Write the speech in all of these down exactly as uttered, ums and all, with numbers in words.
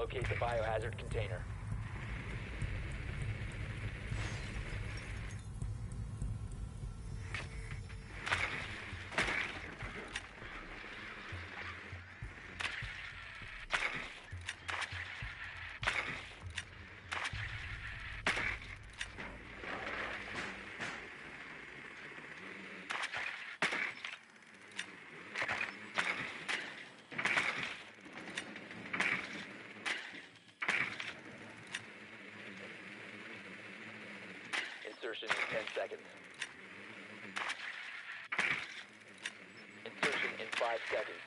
Locate the biohazard container. Insertion in ten seconds. Insertion in five seconds.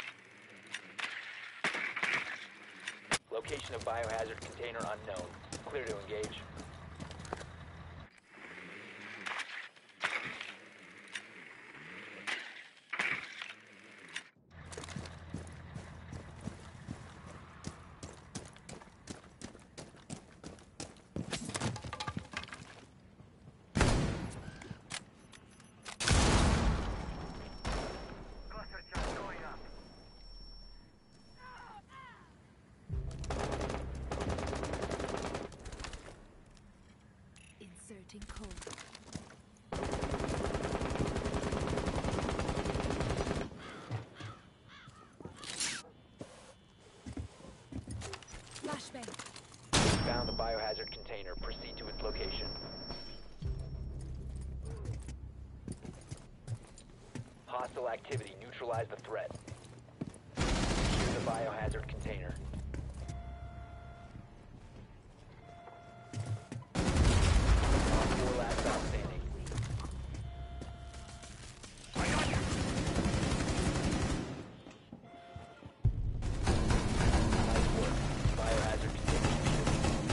Location of biohazard container unknown. Clear to engage. Inserting code. Flashbang. Found the biohazard container. Proceed to its location. Hostile activity. Neutralize the threat. Secure the biohazard container. Op four last stop standing. Nice work. Biohazard container secured.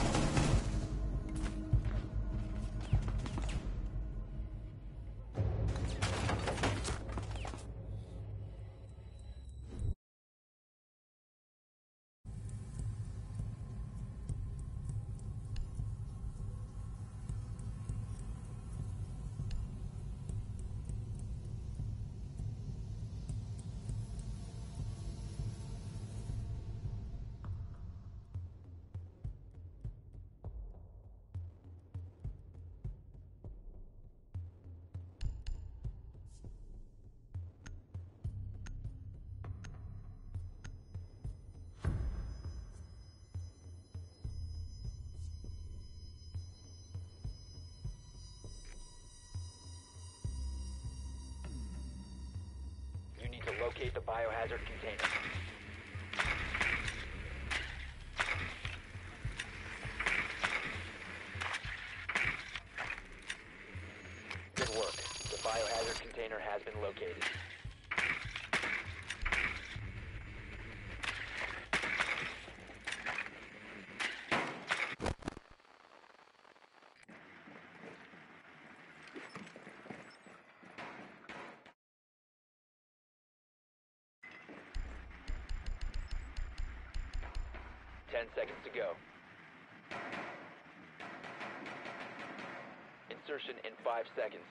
You need to locate the biohazard container. Good work. The biohazard container has been located. Ten seconds to go. Insertion in five seconds.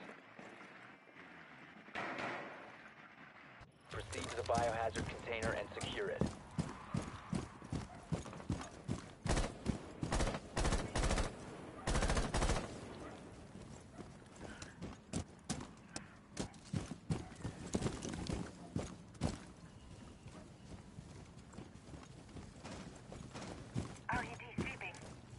Proceed to the biohazard container and secure it. R E D sweeping.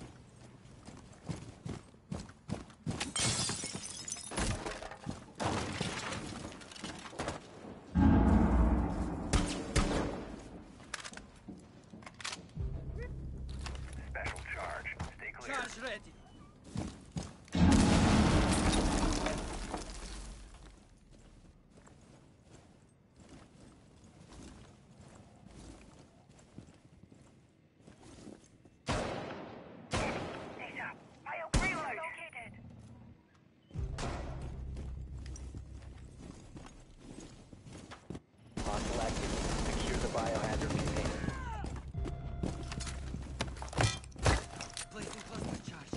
Special charge. Stay clear. Charge ready. Stay sharp. Bio reload. Located. Hostile activity. Secure the biohazard container. Placing cluster charge.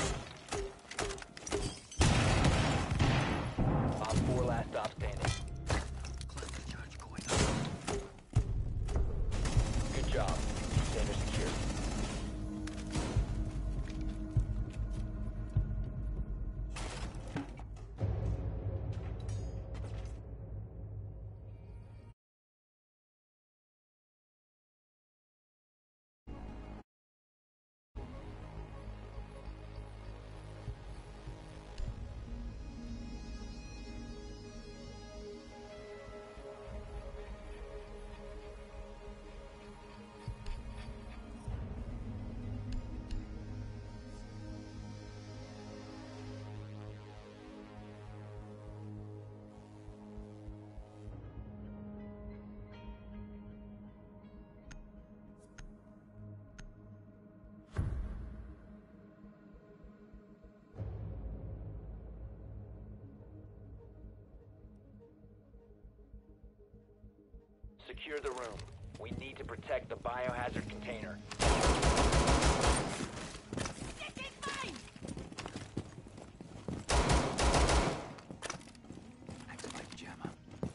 Op four last stop standing. Cluster charge going up. Good job. Container secured. Secure the room. We need to protect the biohazard container. Activate jammer.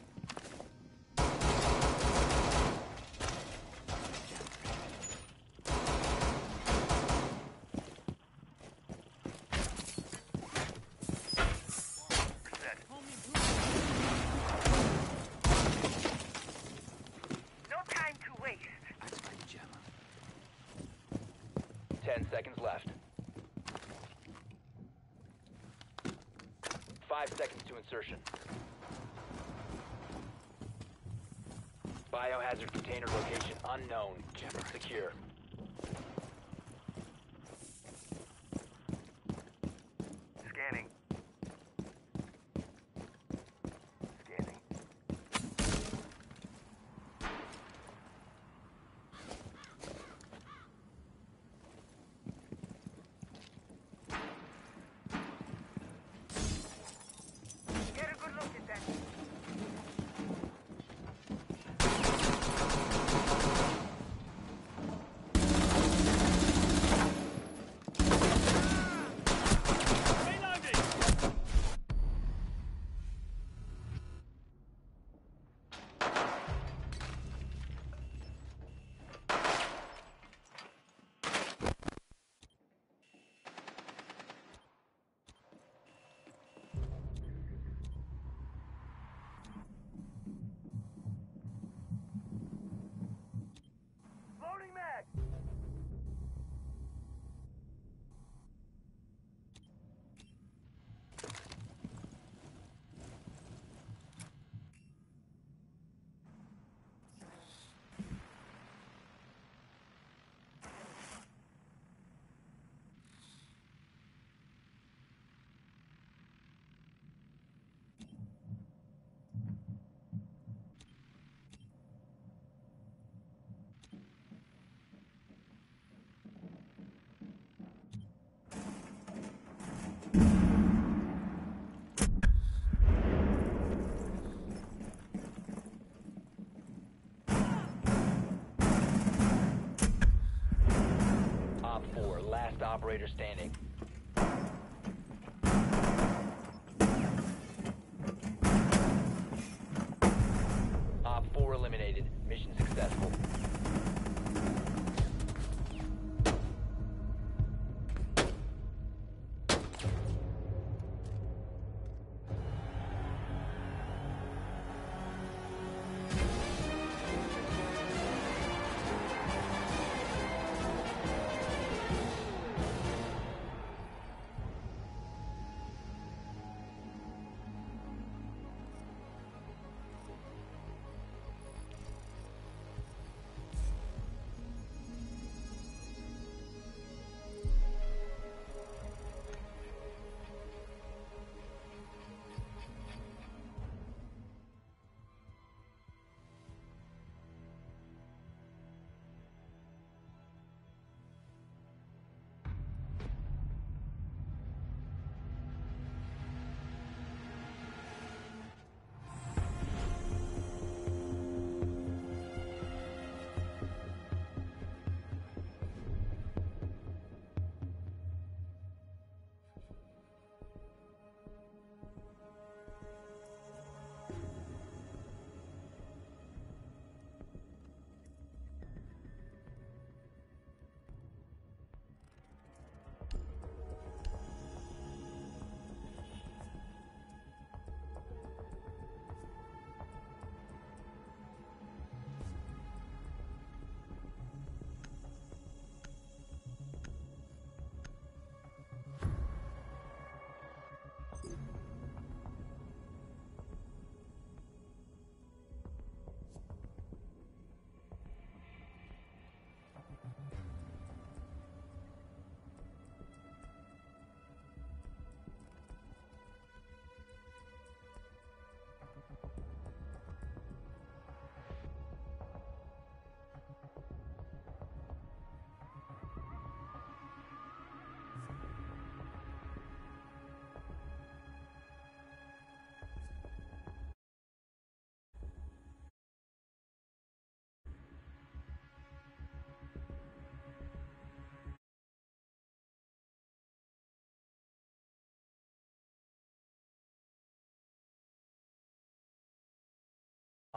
Reset. No time to waste. Activate jammer. Ten seconds left. Five seconds to insertion. Biohazard container location unknown. Secure. Scanning. Scanning. Get a good look at that. Loading mag. Op four, last operator standing. Op four eliminated. Mission successful.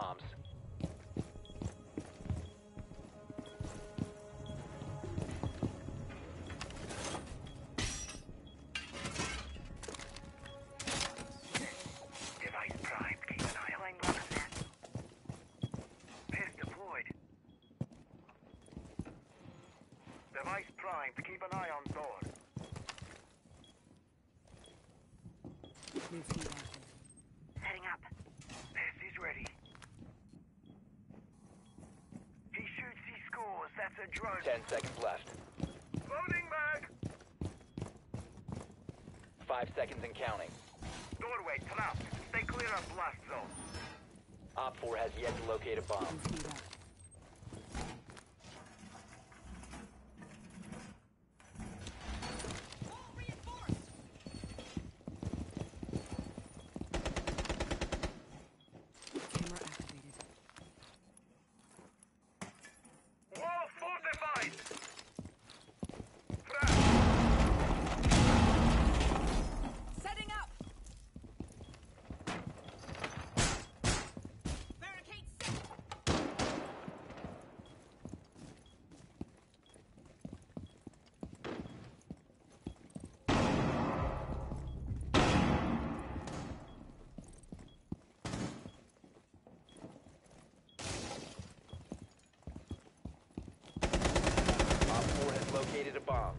bombs. Device primed. Keep an eye on one of them. Pest deployed. Device primed. Keep an eye on door. New feed active. Setting up. Pest is ready. He shoots, he scores. That's a drone. Ten seconds left. Loading mag. Five seconds and counting. Doorway trapped. Stay clear of blast zone. Op four has yet to locate a bomb. New feed active. Camera activated. Wall fortified. Trap. Setting up! Barricade set! Op four has located a bomb.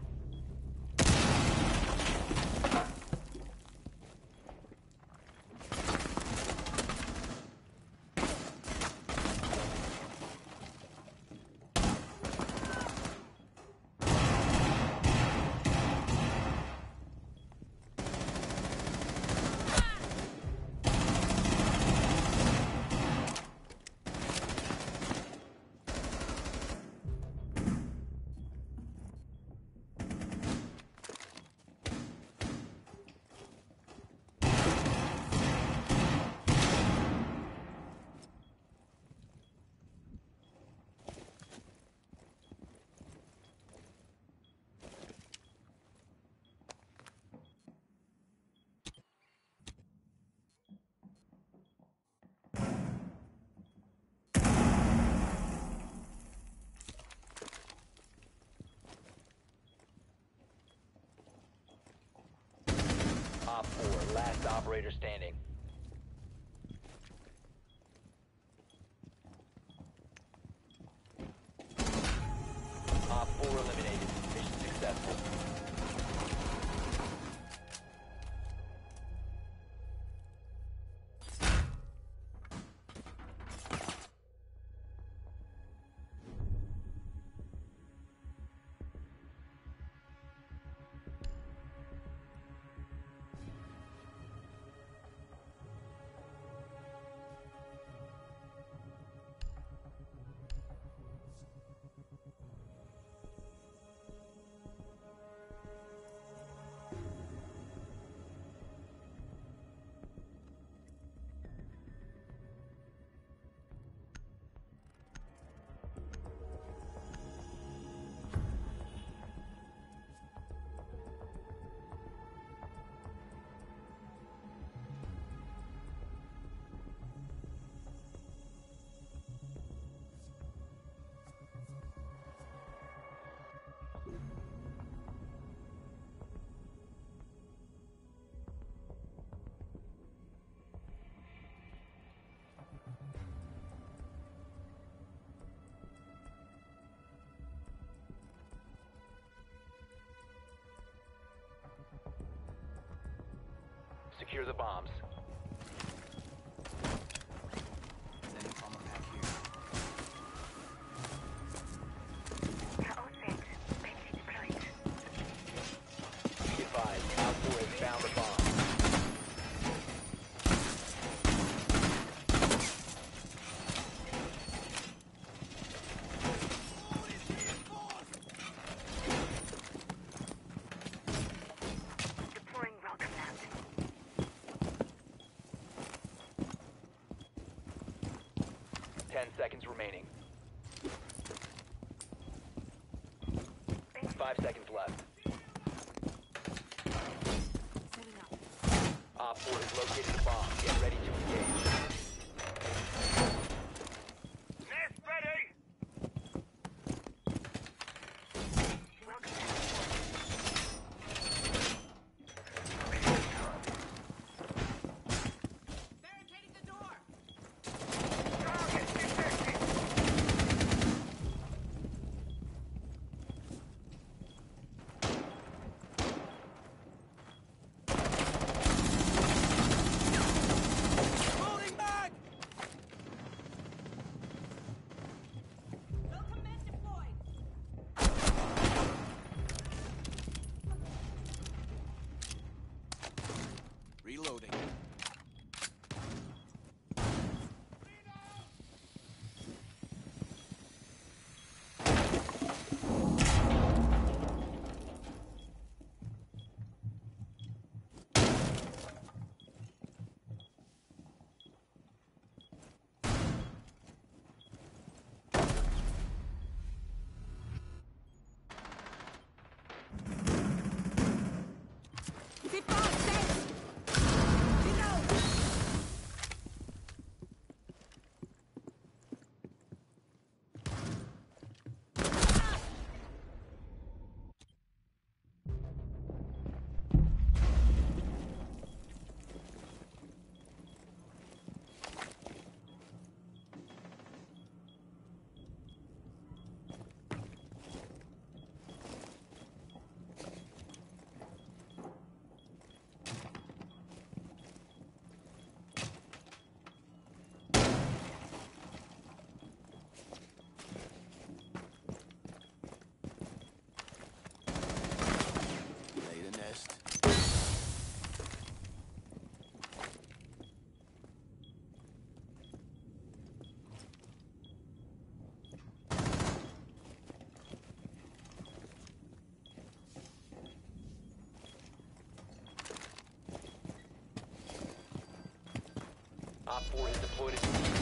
Op four, last operator standing. Op four eliminated. Mission successful. Secure the bombs. Sending bomber back here. Be advised, Op four has found a bomb. Deploying welcome mat. Ten seconds remaining. Five seconds left. Setting up. Op four has located a bomb. Get ready to engage. Op four has deployed a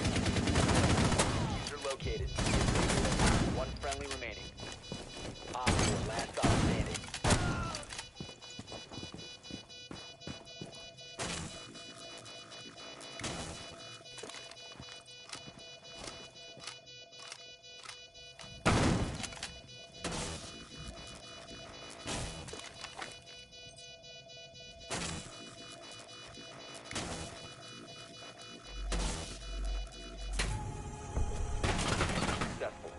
user located. One friendly remaining. Op four, last stop standing. Successful.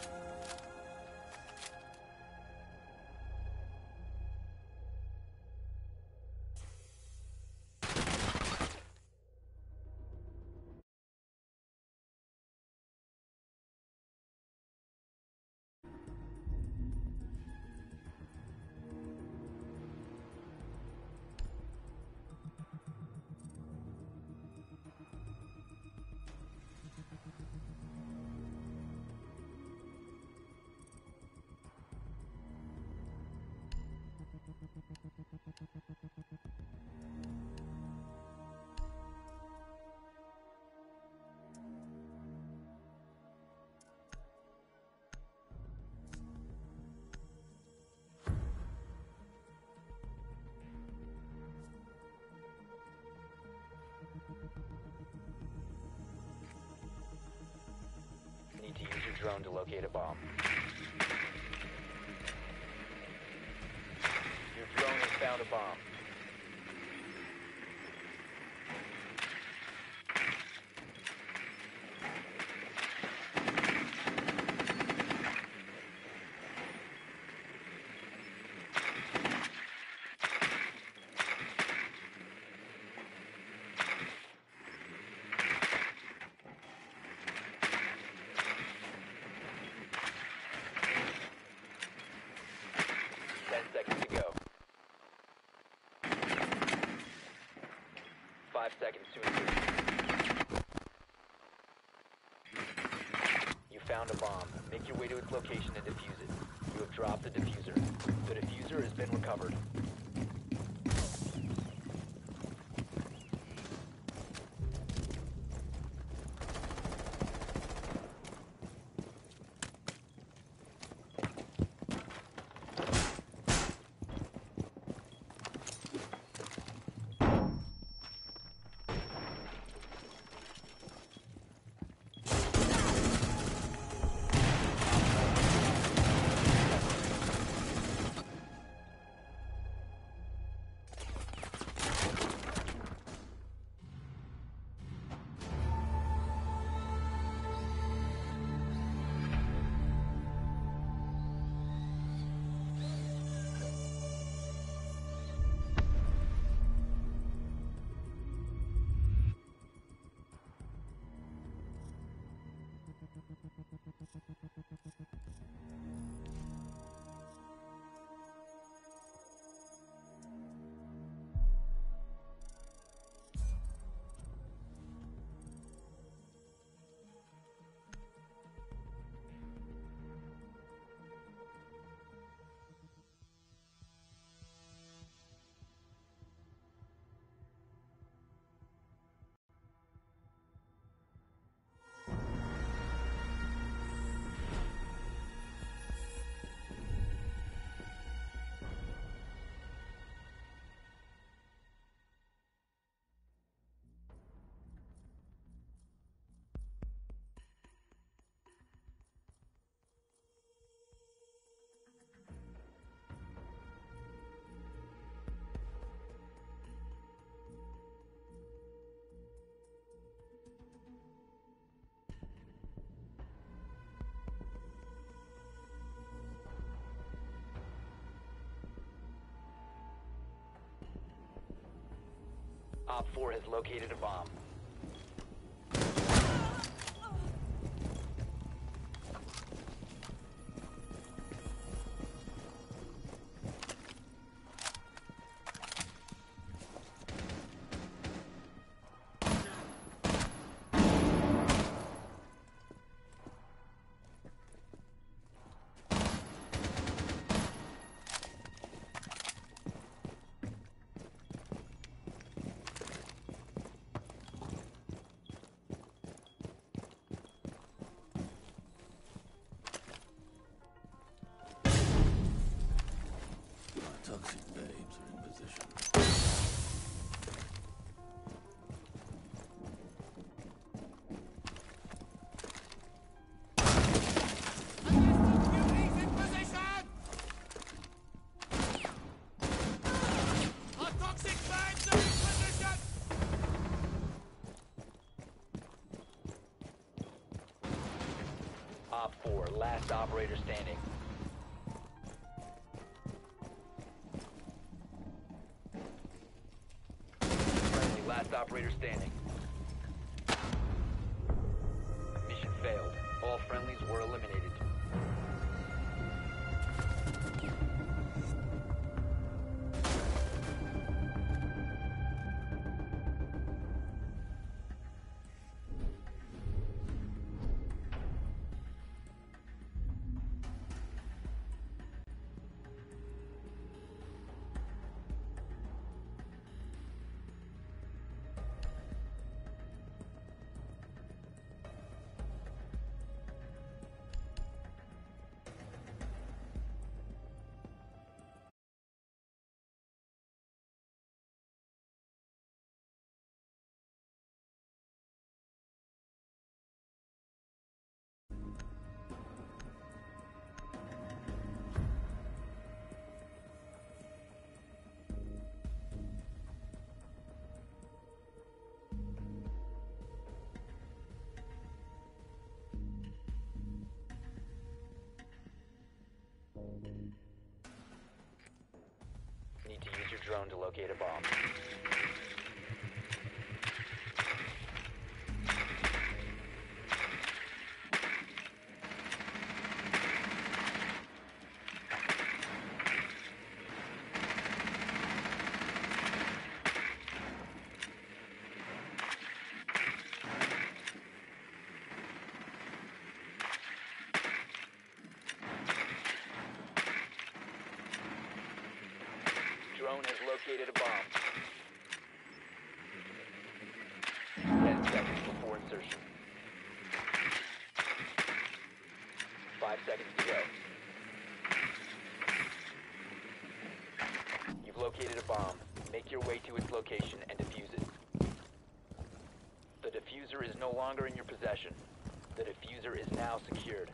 Need to use your drone to locate a bomb. Your drone has found a bomb. Ten seconds to go. Five seconds to insert. You found a bomb. Make your way to its location and defuse it. You have dropped the diffuser. The diffuser has been recovered. Op four has located a bomb. Op four, last operator standing. Friendly, last operator standing. Mission failed. All friendlies were eliminated. Need to use your drone to locate a bomb. Drone has located a bomb. Ten seconds before insertion. Five seconds to go. You've located a bomb. Make your way to its location and defuse it. The diffuser is no longer in your possession. The diffuser is now secured.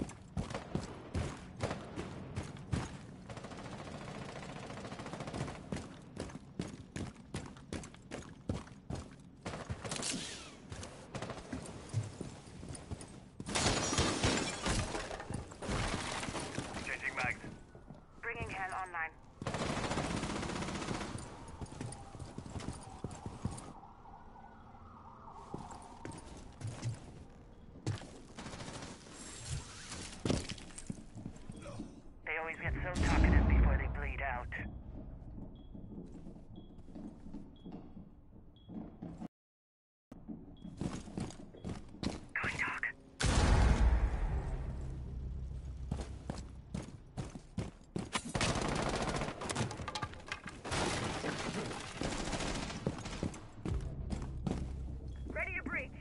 Changing mags. Bringing Hell online. They always get so talkative before they bleed out. Going talk. Ready to breach.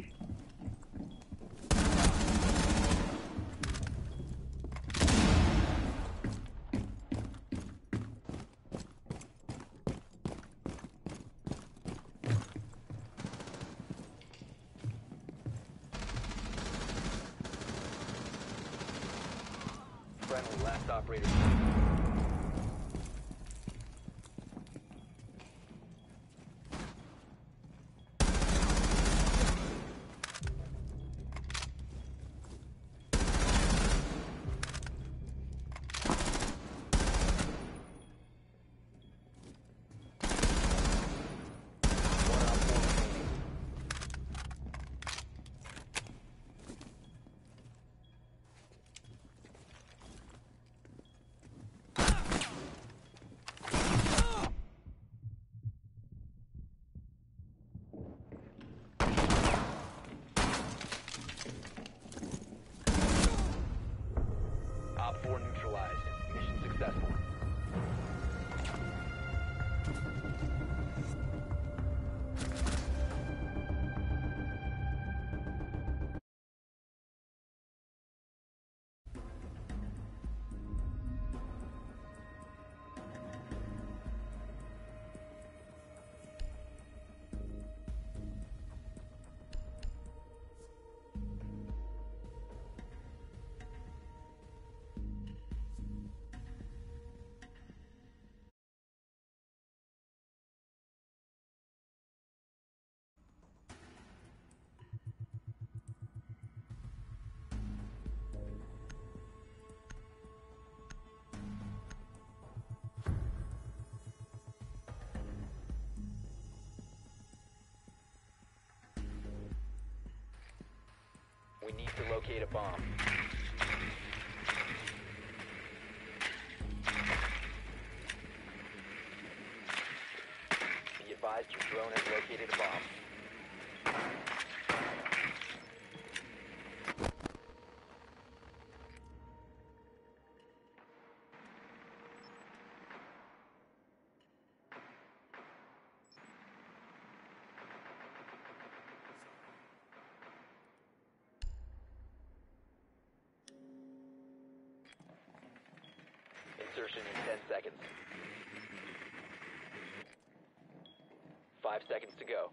Friendly, last operator. One op four remaining. We need to locate a bomb. Be advised your drone has located a bomb. Insertion in ten seconds. Five seconds to go.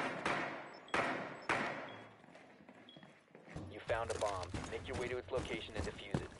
You found a bomb. Make your way to its location and defuse it.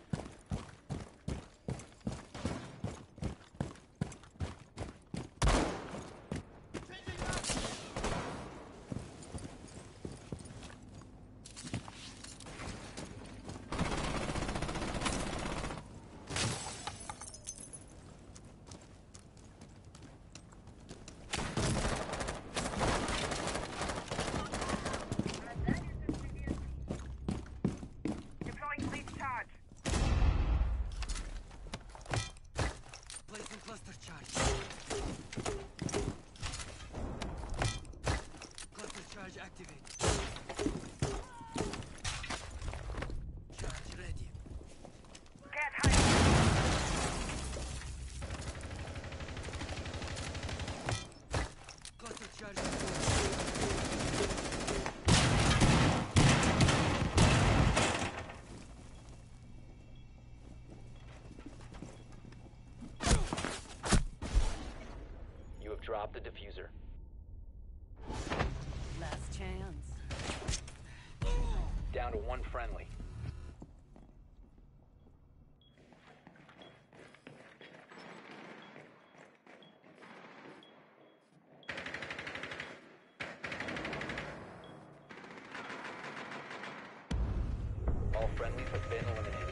Deploying lead charge. Placing cluster charge. Cluster charge activate. Charge ready. Get high. Cluster charge activate. You have dropped the diffuser. Last chance. Down to one friendly. All friendlies have been eliminated.